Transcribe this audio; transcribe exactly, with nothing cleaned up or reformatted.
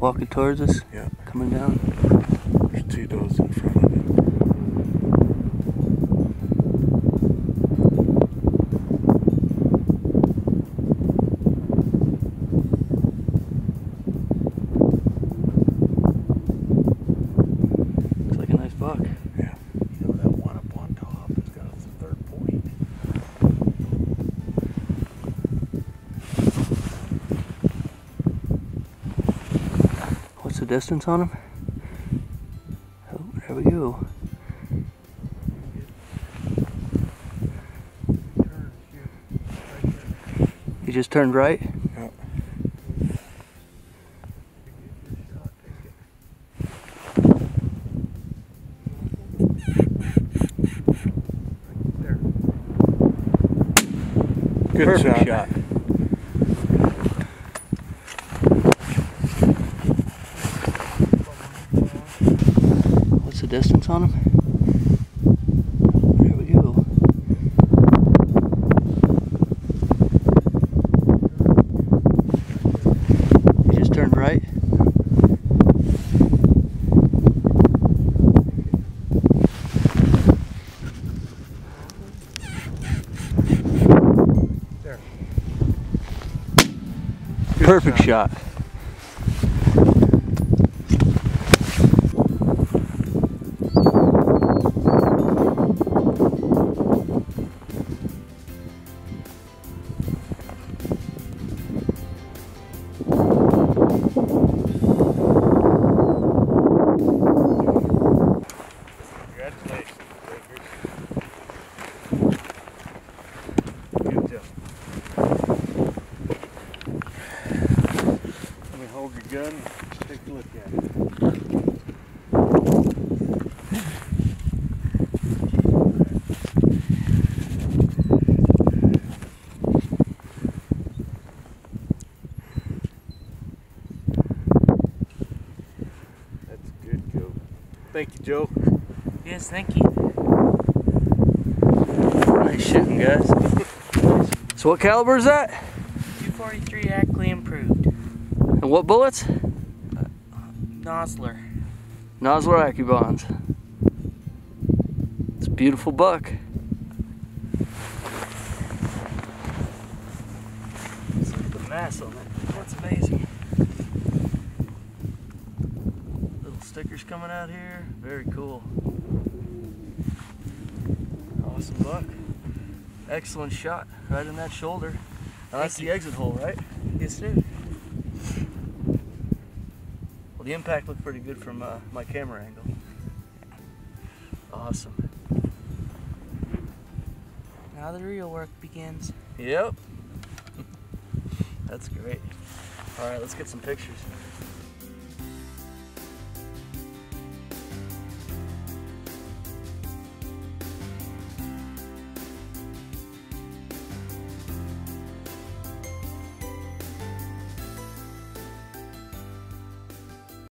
walking towards us? Yeah. Coming down? There's two does in front of it. Looks like a nice buck. Yeah. You know that one up on top has got its third point. What's the distance on him? Oh, there we go. He just turned right? Yeah. Good Perfect shot. shot. What's the distance on him? There we go. He just turned right. There. Perfect shot. Hold your gun and take a look at it. That's good, Joe. Thank you, Joe. Yes, thank you. Nice shooting, guys. So what caliber is that? two forty-three Ackley Improved. And what bullets? Uh, Nosler. Nosler Accubonds. It's a beautiful buck. Let's look at the mass on it. That's amazing. Little stickers coming out here. Very cool. Awesome buck. Excellent shot. Right in that shoulder. Now that's the exit hole, right? Yes, sir. Well, the impact looked pretty good from uh, my camera angle. Awesome. Now the real work begins. Yep. That's great. All right, let's get some pictures.